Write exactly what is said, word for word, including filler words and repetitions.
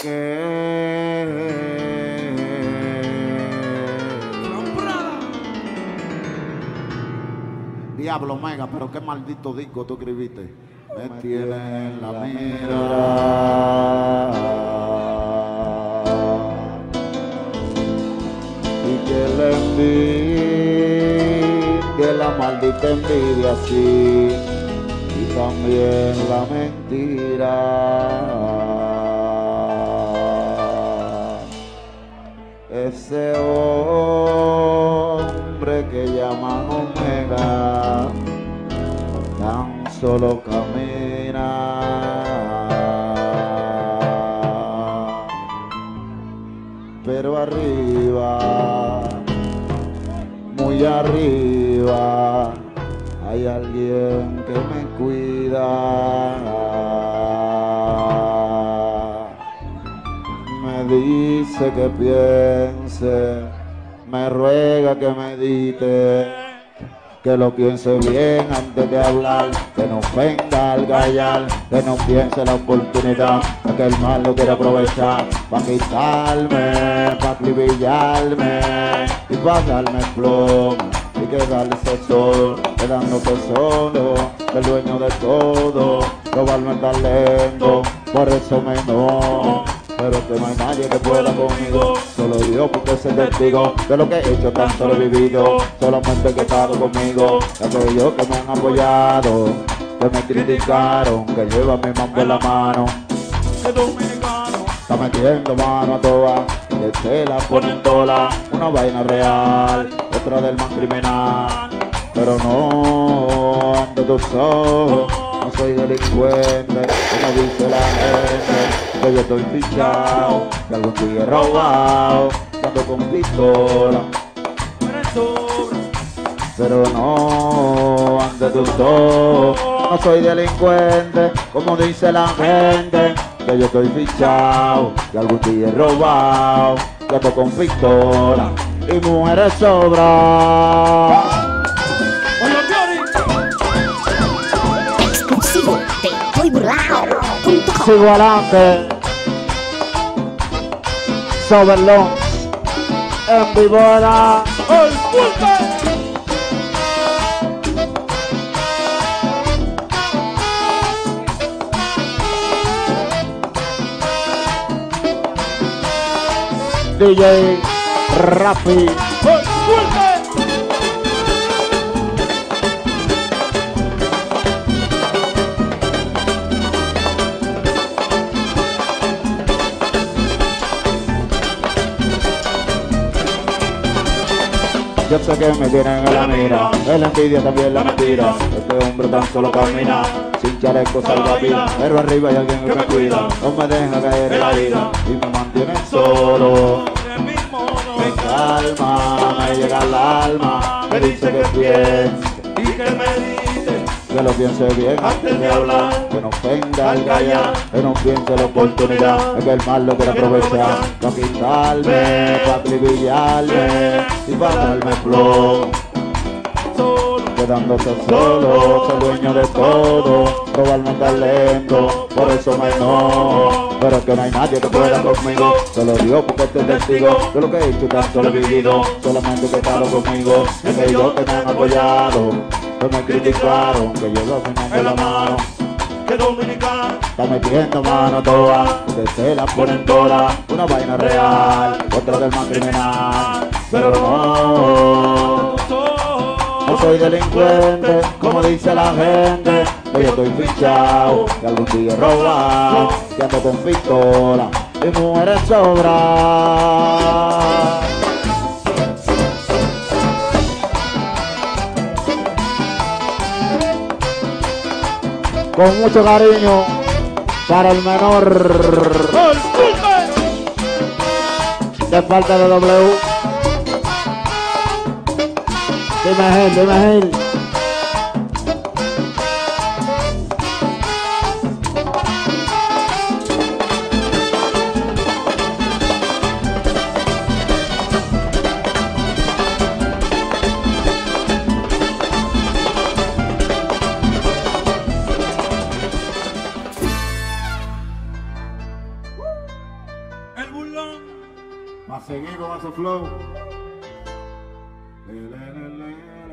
Diablo Mega, pero qué maldito disco tú escribiste. Me tiene en la mira. Y que la envidia, la maldita envidia sí, y también la mentira. Ese hombre que llaman Omega tan solo camina, pero arriba, muy arriba, hay alguien que me cuida. Me dice que piense, me ruega que medite, que lo piense bien antes de hablar, que no ofenda al gallar, que no piense la oportunidad, que el mal lo quiere aprovechar, para quitarme, para acribillarme y para darme plomo y quedarse solo, quedándose solo, el dueño de todo, robarme el talento, por eso me enojo. Pero que no hay nadie que pueda conmigo, solo Dios porque es el testigo de lo que he hecho, tanto lo he vivido, solamente que he estado conmigo, aquellos que me han apoyado, que me criticaron, que llevan mi mambo en la mano, que dominicano está metiendo mano a toa, que se la ponen toda, una vaina real, otra del man criminal, pero no ante tus ojos, no soy delincuente, como dice la gente. Que yo estoy fichado, que algún día he robado, que ando con pistola, pero no ante tus ojos, no soy delincuente, como dice la gente, que yo estoy fichado, que algún día he robado, que ando con pistola y mujeres sobran. Exclusivo de Estoy Burlao punto com. Sigo adelante, Soberlón, en vivo era el pulpe. D J Rafi, el pulpe. Yo sé que me tienen en la mira, en la envidia también la mentira. Este hombre tan solo camina, sin chaleco salva vida, pero arriba hay alguien que me cuida, no me deja caer en la vida y me mantiene solo. Me calma, me llega al alma, me dice que piense y que medite, que lo piense bien antes de hablar, que no ofenda al gallar, que no piense la oportunidad, es que el mal lo quiere aprovechar, para quitarme, para acribillarme y para darme flow, quedándose solo, ser dueño de todo, robarme el talento, por eso me enojo, pero es que no hay nadie que pueda conmigo, solo Dios porque este testigo de lo que he hecho, tanto lo he vivido, solamente que he estado conmigo, aquellos que me han apoyado, que me criticaron, que yo lo tengo en la mano, que dominicano está metiendo mano a toa, que se la ponen toda, una vaina real, otra del man criminal, pero no, no soy delincuente, como dice la gente, que yo estoy fichado, que algún día he robado, que ando con pistola y mujeres sobran. Con mucho cariño para el menor de parte de W. Dime Gil, dime Gil. flow. Le, le, le, le,